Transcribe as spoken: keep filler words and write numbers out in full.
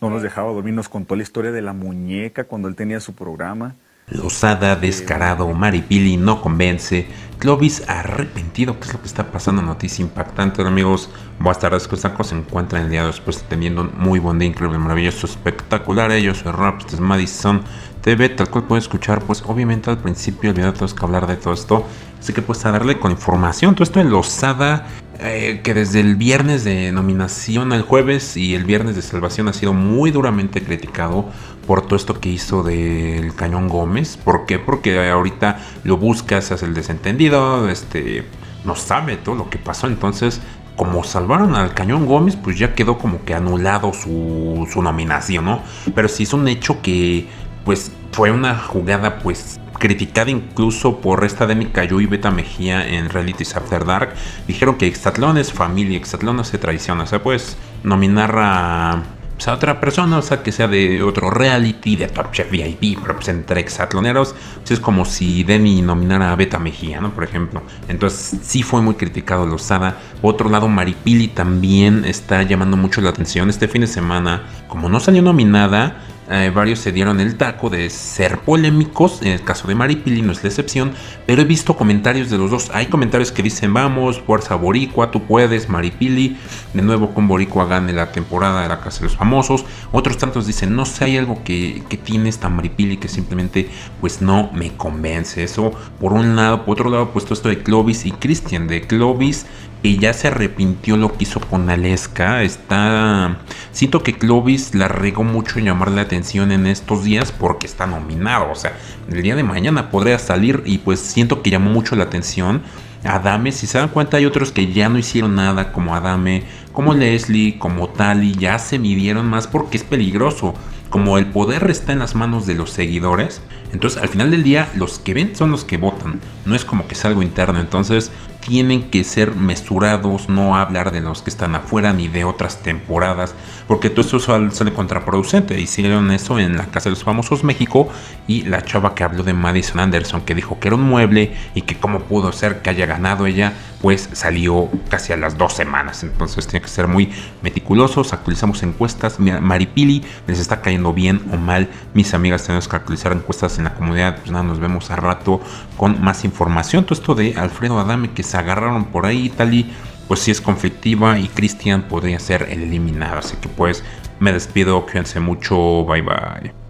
no nos dejaba dormir, nos contó la historia de la muñeca cuando él tenía su programa. Lozada, descarado, Maripili no convence, Clovis arrepentido. ¿Qué es lo que está pasando? Noticia impactante, amigos. Buenas tardes, ¿cómo están? Se encuentran el día después teniendo un muy buen día, increíble, maravilloso, espectacular. Yo soy Raps, este es Madison T V, tal cual puede escuchar. Pues obviamente al principio el video tenemos que hablar de todo esto, así que pues a darle con información. Todo esto de Lozada, eh, que desde el viernes de nominación al jueves y el viernes de salvación ha sido muy duramente criticado por todo esto que hizo del Cañón Gómez. ¿Por qué? Porque ahorita lo buscas, hace el desentendido, este, no sabe todo lo que pasó. Entonces, como salvaron al Cañón Gómez, pues ya quedó como que anulado su, su nominación, ¿no? Pero sí es un hecho que, pues, fue una jugada, pues, criticada incluso por esta Demi Cayu y Beta Mejía en Realities After Dark. Dijeron que Exatlón es familia, Exatlón no se traiciona. O sea, puedes nominar a... pues a otra persona, o sea, que sea de otro reality, de Top Chef V I P, pero pues entre exatloneros, pues es como si Demi nominara a Beta Mejía, ¿no? Por ejemplo. Entonces, sí fue muy criticado Lozada. Por otro lado, Maripili también está llamando mucho la atención. Este fin de semana, como no salió nominada, Eh, varios se dieron el taco de ser polémicos. En el caso de Maripili no es la excepción, pero he visto comentarios de los dos. Hay comentarios que dicen: vamos, fuerza Boricua, tú puedes, Maripili, de nuevo con Boricua gane la temporada de la Casa de los Famosos. Otros tantos dicen: no sé, hay algo que, que tiene esta Maripili que simplemente pues no me convence. Eso por un lado. Por otro lado, pues todo esto de Clovis y Cristian. De Clovis, y ya se arrepintió lo que hizo con Aleska. Está... Siento que Clovis la regó mucho en llamarle la atención en estos días porque está nominado. O sea, el día de mañana podría salir y pues siento que llamó mucho la atención. Adame, si se dan cuenta, hay otros que ya no hicieron nada, como Adame, como Leslie, como Tali, ya se midieron más porque es peligroso. Como el poder está en las manos de los seguidores, entonces al final del día los que ven son los que votan. No es como que es algo interno, entonces tienen que ser mesurados, no hablar de los que están afuera ni de otras temporadas, porque todo eso sale contraproducente. Hicieron eso en la Casa de los Famosos México, y la chava que habló de Madison Anderson, que dijo que era un mueble y que cómo pudo ser que haya ganado ella, pues salió casi a las dos semanas. Entonces tiene que ser muy meticulosos. Actualizamos encuestas. Maripili les está cayendo bien o mal. Mis amigas, tenemos que actualizar encuestas en la comunidad. Pues nada, nos vemos a rato con más información. Todo esto de Alfredo Adame, que se agarraron por ahí y tal, y pues sí es conflictiva, y Cristian podría ser el eliminado. Así que pues me despido, cuídense mucho, bye bye.